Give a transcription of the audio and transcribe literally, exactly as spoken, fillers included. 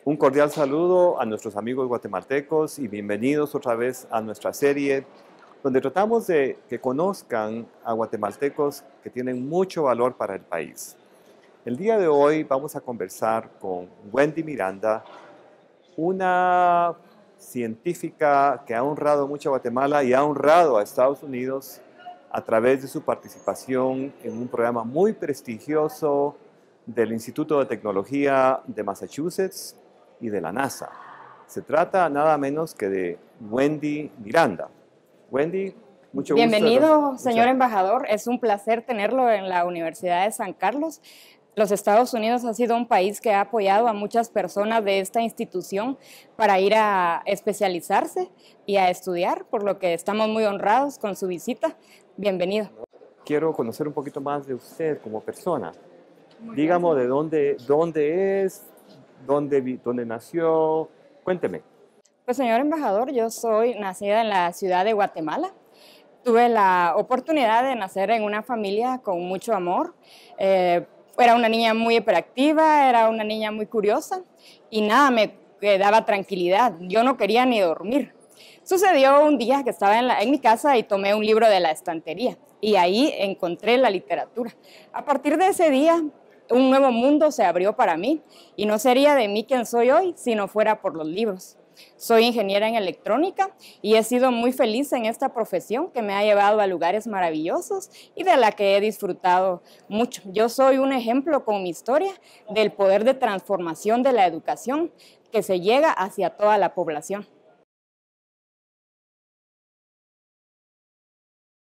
Un cordial saludo a nuestros amigos guatemaltecos y bienvenidos otra vez a nuestra serie donde tratamos de que conozcan a guatemaltecos que tienen mucho valor para el país. El día de hoy vamos a conversar con Wendy Miranda, una científica que ha honrado mucho a Guatemala y ha honrado a Estados Unidos a través de su participación en un programa muy prestigioso del Instituto de Tecnología de Massachusetts y de la NASA. Se trata nada menos que de Wendy Miranda. Wendy, mucho gusto. Bienvenido, señor embajador. Es un placer tenerlo en la Universidad de San Carlos. Los Estados Unidos ha sido un país que ha apoyado a muchas personas de esta institución para ir a especializarse y a estudiar, por lo que estamos muy honrados con su visita. Bienvenido. Quiero conocer un poquito más de usted como persona. Dígame de dónde, dónde es, dónde, dónde nació. Cuénteme. Pues, señor embajador, yo soy nacida en la ciudad de Guatemala. Tuve la oportunidad de nacer en una familia con mucho amor. Eh, era una niña muy hiperactiva, era una niña muy curiosa y nada me daba tranquilidad. Yo no quería ni dormir. Sucedió un día que estaba en, la, en mi casa y tomé un libro de la estantería y ahí encontré la literatura. A partir de ese día, un nuevo mundo se abrió para mí y no sería de mí quien soy hoy si no fuera por los libros. Soy ingeniera en electrónica y he sido muy feliz en esta profesión que me ha llevado a lugares maravillosos y de la que he disfrutado mucho. Yo soy un ejemplo con mi historia del poder de transformación de la educación que se llega hacia toda la población.